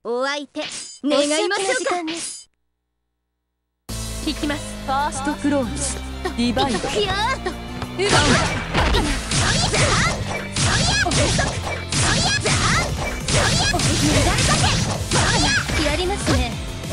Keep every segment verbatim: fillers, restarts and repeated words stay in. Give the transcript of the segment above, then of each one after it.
お相手願いましょうか。 引きます。ファーストクローズディバイド。 いやーっとうわやりますね。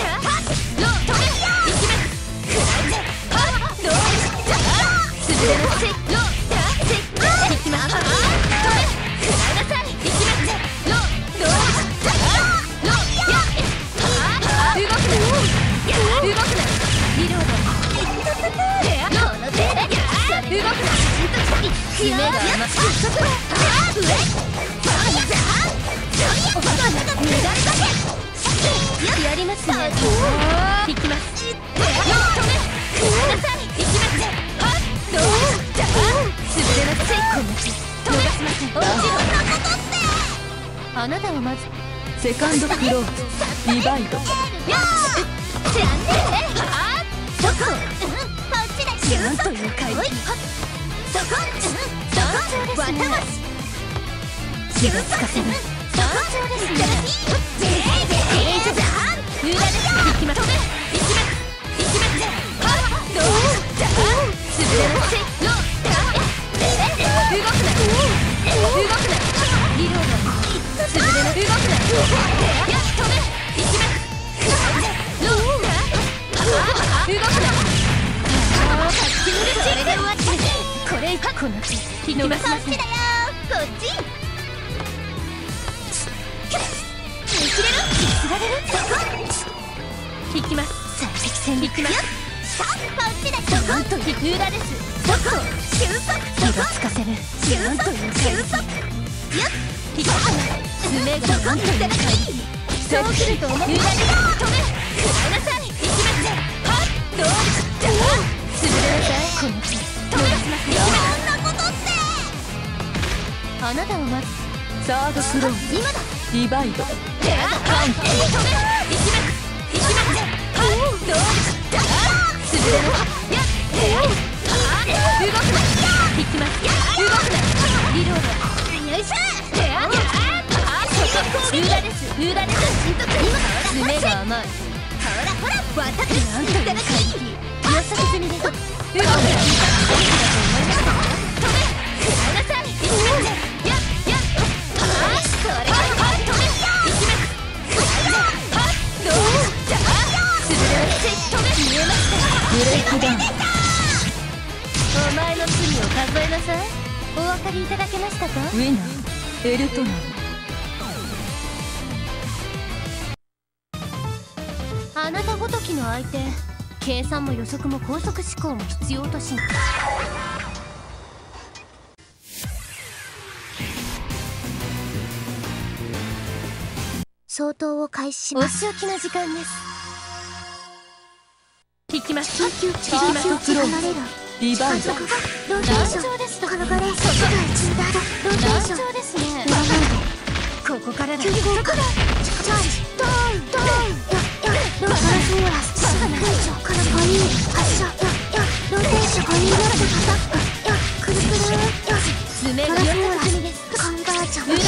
やりますね。引きます。あなたはまずセカンドクローズディバイド。 なんというかい。 気がつかせる。 これこの引きます。こっちだよこっち。見切れるつられる。 引きます。 最適戦引きます。こっちだよ。なんという裏です。そこ収束。 気がつかせる。 なんという収束。よっ引きます。爪がなんというかい。そう来ると思う。裏で止め食らいなさい。引きますはっどうじゃ潰れなさい。この気止めますますよ。そんなことって。あなたはまずサードクローズ今だディバイド。 カウント止め引きます引きますはっどうじゃ潰れなさい。やっ動くな引きます。動くなリロード。よいしょやっ裏です。裏です。爪が甘い。ほらほら私なんというか予測済みです。動くな止め食らいなさい。引きますやっやっはっそれは止め引きますはっどうじゃ潰れなさい。止め見えました。 ブレイクダウン。 お前の罪を数えなさい。お分かりいただけましたか。 ウィナーエルトナン。 あなたごときの相手、計算も予測も高速思考も必要としない。相当を開始します。お仕置きの時間です。 引きます。 緊急地域を離れるディバイド。 ローテーションです。このガレージ外が一部だ。ローテーションですね。ここからだ。チャージドーンドーン。ローテーションは空上からポイン発射。ローテーションポイントアタック。くるくる爪が予測済みです。コンバージョン裏です。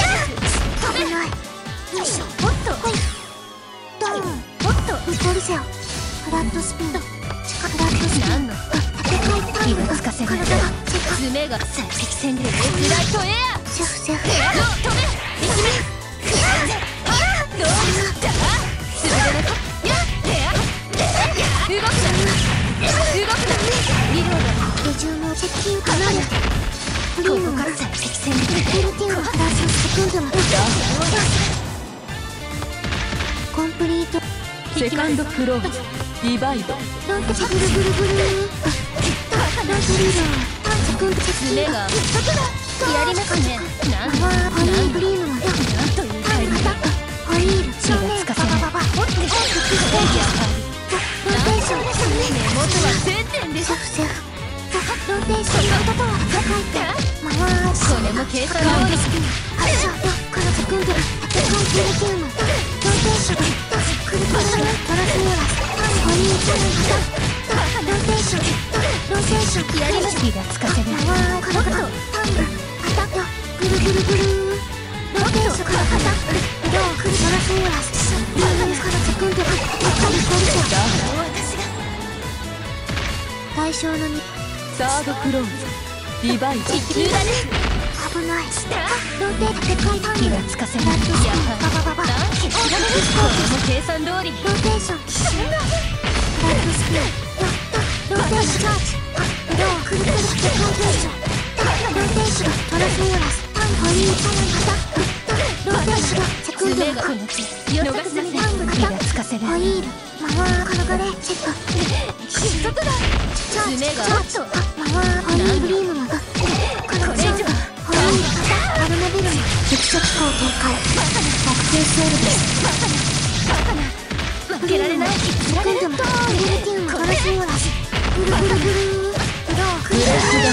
飛べない。よいしょおっとドーンおっとニコルセオフラットスピンドフラットスピン何の気がつかせる。 爪が最適戦略フライトエアシェフシェフ止め引きますどうじゃ潰れなか動くな動くなリロード手中の接近かなるフリーの最適戦略フルティンのプラスセクンドのコンプリートセカンドクローズディバイド。 ロンテブルブルブルロンテリードセクンド爪がやりますね。なんなんホイールブリームのなんというタイムだ。ホイール正面ババババホッてローテーション根元は全点でしょ。セーフローテーションのことは高いって回しこれも計算のリスク発射このセクンドセコンピルティウムローテーションくるくるトラスモーラスホイールローテーションローテーションやります。 気がつかせる。 回このことタンブアタックぐるぐるぐるローテーションアタックロークルトラスモーラスリ象のにサードクローズリバイド危ないローテータでかいターン気がつかせないラッドスピンババババ何機調べる計算通りローテーションラッドスピンローテーションチャージロークルクルでかいテーションローテーショントラフォーラスタンホリーサナン型ローテーションセクンド爪がこの手逃せません気がつかせないホイール回るカラガレチェック失速だチャージ爪がチャージ回るホイールブリームマガカラガレホイール型アルマビルの激速攻警戒バクテースエルです負けられないセクンドもビルティウムガラスオーラスブルブルブルーロークルブレイクダウ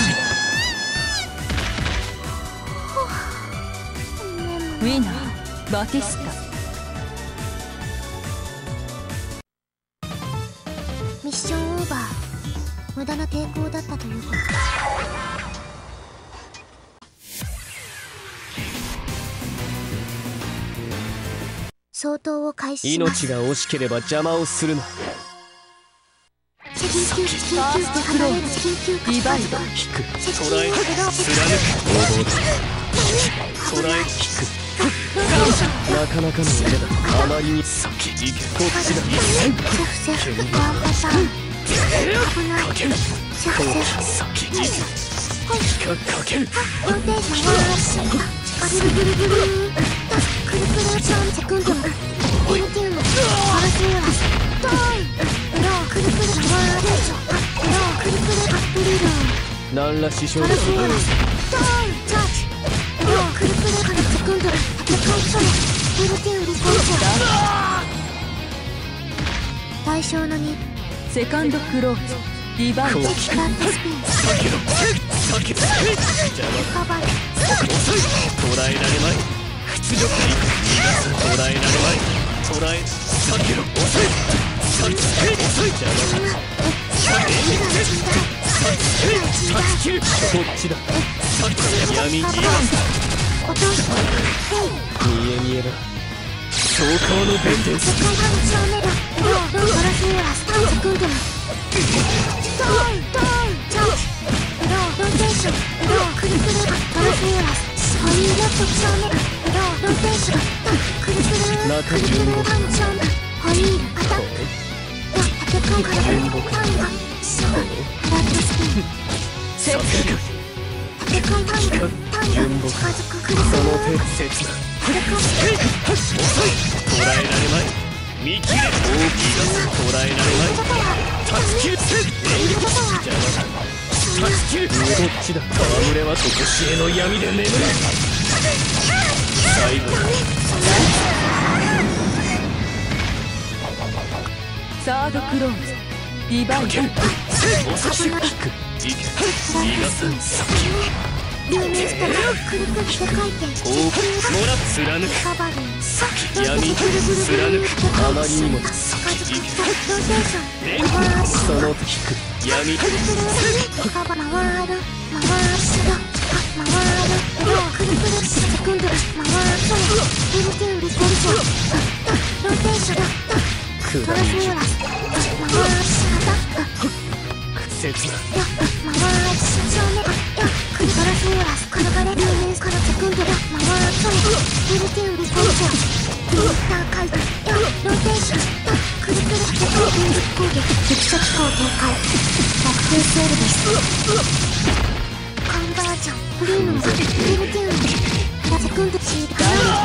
ンウィナーバティスタミッションオーバー無駄な抵抗だったということ相当を開始します命が惜しければ邪魔をするな。 緊急緊急離れる緊急リバイド引く捉え貫く王道だ捉え引くなかなかの腕だ。あまりに先行けこっちだ。 セフセフワンパターン危ないセフセフ先行けかけるローテーション回しブルブルブルブルクルクルチャンセクンドビルティウムガラスオーラスドーンロークルクル回るロークルクルアップリル何ら支障ガがラスオーラスドーンチャージロークルクルカナセクンド戦いそれビルティウムリコーチャー対象のにセカンドクローズリバイドラッドスピン避けろ避けろ邪魔カバー捉えられまい屈辱に逃がす捉えられまい捉え避けろ遅い避け遅い邪魔だ断ち切るこっちだ闇に落とす見え見えだ走行の弁天世界が打ち上げるローローガラスオーラスタンセクンドムドーンドーンチャージローローテーションロークルクルガラスオーラスホイールレッド打ち上げるローローテーションクルクルクルクルパンチョンホイールアタック戦いからパンがラッドスピンセック戦いパンがパンが近づくクルクルその手切な戦い捉えられまい見切れ大きいが捉えられまい断ち切る邪魔だ断ち切るこっちだ戯れはとこしえの闇で眠る最後だサードクローズリバイド遅く引くいけ逃がさん先ルーメストラクルクル世界転大きもら貫くカバリン闇貫くあまりにも先行けローテーション連回しその引く闇クルクルカバ回る回しろ回るロークルクルセクンド回それビルティウリコルチャーローテーショントラフーラス回し方切な回し正面クルトラフーラスカラガレルーメンスからセクンド回それビルティウリコルチャービルターカイローテーションクルクル世界連続攻撃激速攻警戒バクテースエルですカンバージョンフリーノンズビルティウムラセクンドシール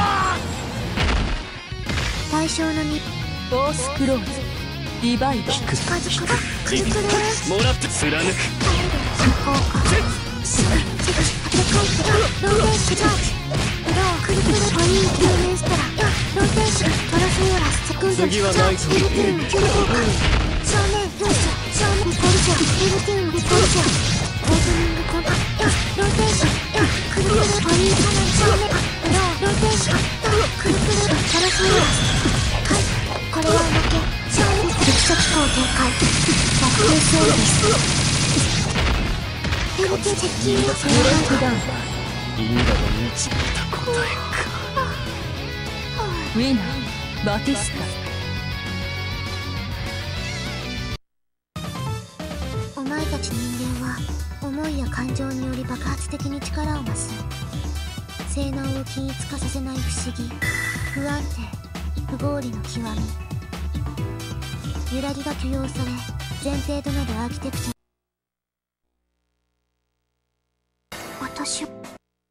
対象のにフォースクローズリバイド近づくがクルクルもらって貫く効果セクセク戦い手ローテーションチャージロークルクルホイールルーメンストラローテーショントラフーラスセクンド次はないぞビルティウム急降下正面ルーシャ正面リコルチャービルティウムリコルチャーオープニングコンパローテーションクルクルホイールカナン正面ローローテーションクルクルトラフーラスはいこれは負け正面激速攻警戒バクテースエルですビルティ接近をブレイクダウン因果の導いた答えかウィナーバティスタお前たちの思いや感情により爆発的に力を増す。性能を均一化させない不思議、不安定、不合理の極み。揺らぎが許容され前提となるアーキテクチャ。私を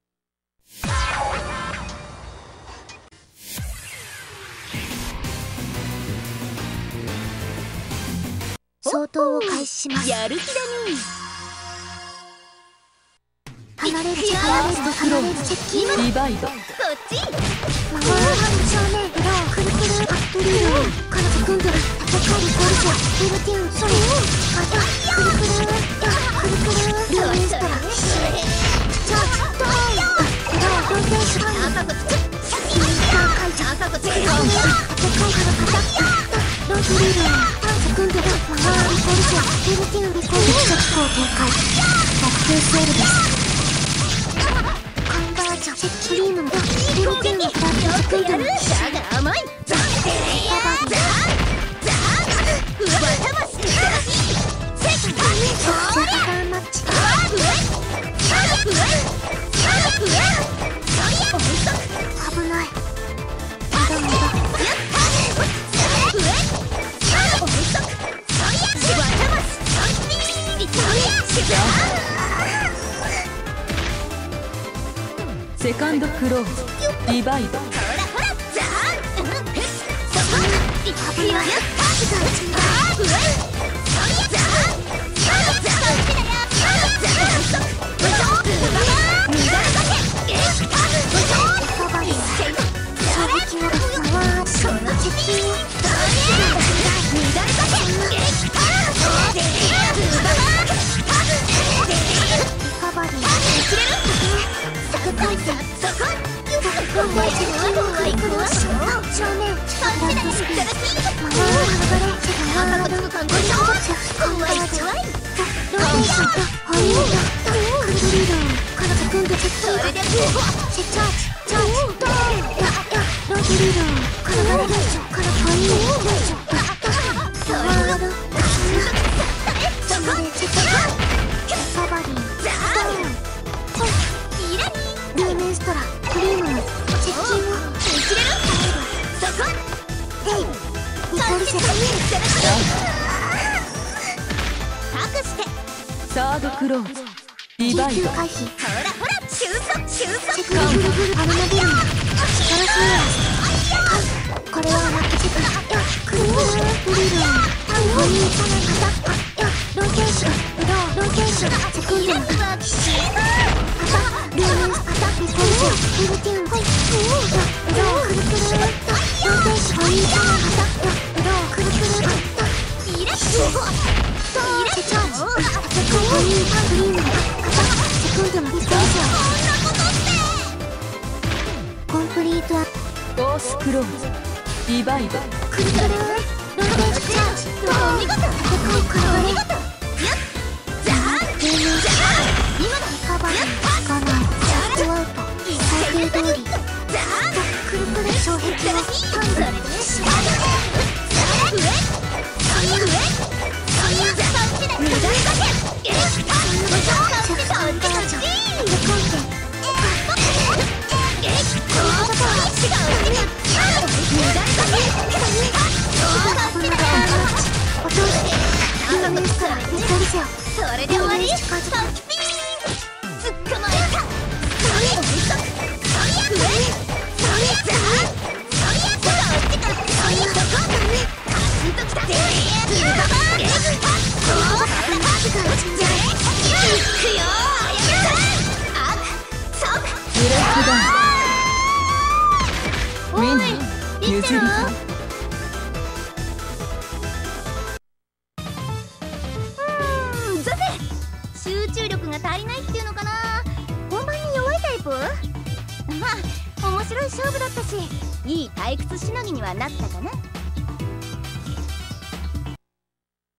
相当を開始します。 やる気だね。 離れる離れる離れる接近リバイド。 こっち。 回る正面裏をくるくるアップリード彼女組んでる戦いゴルジャビルティンそれをあやくるくるやくるくるルーインストラじゃあドーン裏をローテーション赤こつインター会長赤こつ戦いからローズリードパンツ組んでる回るゴルジャビルティンリコール基礎機構展開バックエスエルですセックリームもビルティンのフラッグを作るだが甘いザーザーザーうわたましセックジャガーマッチうわうわうわ危ないまだまだセカンドクローズリバイド。 ほらほらザーンそこいくよサードクローズリバイド。 回避ほらほら収束収束セクルフルフルアルマゲルンガラスウェアこれは負けてくよくるくるブリルンお兄さんが肩よローテーションローローテーションセクンドの肩ルームス肩ビコルジョビルティンホイよローくるくるローテーションお兄さんが肩よローくるくるイラッセチャージセクンドにパングリームの肩セクンドのビコルジョコンプリートアゴースクローズリバイド。 くるくるローテーションチャージお見事高いからねお見事やっザーゲームザー今だカバーつかないシャットアウト最低通りザーくるくる障壁をそれでしまう上上無駄だけえっそっちそっちそっち無観点えっそう違う無駄だけこんな感じ落としてルームストラビコルジョそれで終わり近づくピーンつっかまえたそれそれ上それザーそれそっちからそれそこカチンときたズババーえっそうだマジが一んじゃいくよあっそうだブレイクダウン。ウィナー譲りか。 うんさて集中力が足りないっていうのかな。本番に弱いタイプ。まあ面白い勝負だったしいい退屈しのぎにはなったかな。